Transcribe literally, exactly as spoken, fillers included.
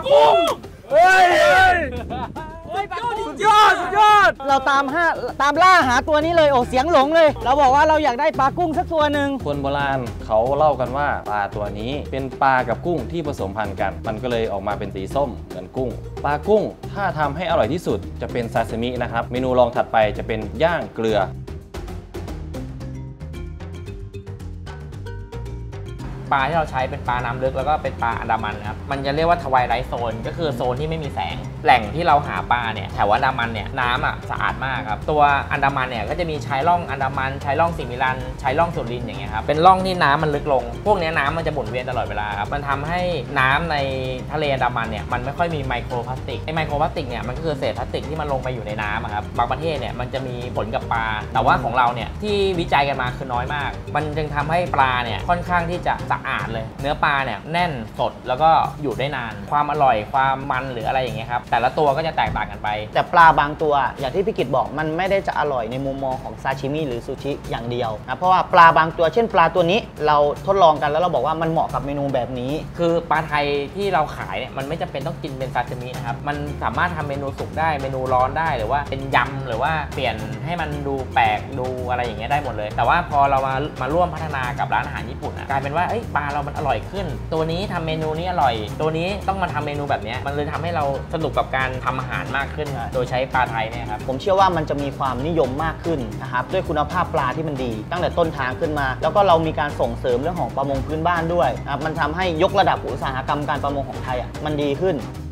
กุ้งเฮ้ยสุดยอดสุดยอดเราตามห้าตามล่าหาตัวนี้เลยโอ้เสียงหลงเลยเราบอกว่าเราอยากได้ปลากุ้งสักตัวหนึ่งคนโบราณเขาเล่ากันว่าปลาตัวนี้เป็นปลากับกุ้งที่ผสมพันธุ์กันมันก็เลยออกมาเป็นสีส้มเหมือนกุ้งปลากุ้งถ้าทำให้อร่อยที่สุดจะเป็นซาซิมินะครับเมนูรองถัดไปจะเป็นย่างเกลือปลาที่เราใช้เป็นปลาน้ำลึกแล้วก็เป็นปลาอันดามันครับมันจะเรียกว่าทวายไลท์โซนก็คือโซนที่ไม่มีแสงแหล่งที่เราหาปลาเนี่ยแถวอันดามันเนี่ยน้ำอ่ะสะอาดมากครับตัวอันดามันเนี่ยก็จะมีชายร่องอันดามันชายร่องสิมิลันชายร่องสุรินทร์อย่างเงี้ยครับเป็นร่องที่น้ำมันลึกลงพวกนี้น้ำมันจะหมุนเวียนตลอดเวลาครับมันทำให้น้ำในทะเลอันดามันเนี่ยมันไม่ค่อยมีไมโครพลาสติกไอไมโครพลาสติกเนี่ยมันก็คือเศษพลาสติกที่มันลงไปอยู่ในน้ำครับบางประเทศเนี่ยมันจะมีผลกับปลาแต่ว่าของเราเนี่ยที่วิจัยกันมาคือน้อยมากมันจึงทำให้ปลาเนี่ยค่อนข้างที่จะสะอาดเลยเนื้อปลาเนี่ยแน่นสดแล้วก็อยู่ได้นานความอร่อยความมันหรืออะไรอย่างเงี้ยครับแต่ละตัวก็จะแตกต่างกันไปแต่ปลาบางตัวอย่างที่พี่กิตบอกมันไม่ได้จะอร่อยในมุมมองของซาชิมิหรือซูชิอย่างเดียวนะเพราะว่าปลาบางตัวเช่นปลาตัวนี้เราทดลองกันแล้วเราบอกว่ามันเหมาะกับเมนูแบบนี้คือปลาไทยที่เราขายเนี่ยมันไม่จำเป็นต้องกินเป็นซาชิมินะครับมันสามารถทำเมนูสุกได้เมนูร้อนได้หรือว่าเป็นยำหรือว่าเปลี่ยนให้มันดูแปลกดูอะไรอย่างเงี้ยได้หมดเลยแต่ว่าพอเรามามาร่วมพัฒนากับร้านอาหารญี่ปุ่นกลายเป็นว่าเอ้ยปลาเรามันอร่อยขึ้นตัวนี้ทำเมนูนี้อร่อยตัวนี้ต้องมาทำเมนูแบบนี้มันเลยทำให้เราสนุกกับการทำอาหารมากขึ้นโดยใช้ปลาไทยเนี่ยครับผมเชื่อว่ามันจะมีความนิยมมากขึ้นนะครับด้วยคุณภาพปลาที่มันดีตั้งแต่ต้นทางขึ้นมาแล้วก็เรามีการส่งเสริมเรื่องของประมงพื้นบ้านด้วยนะครับมันทำให้ยกระดับอุตสาหกรรมการประมงของไทยอ่ะมันดีขึ้น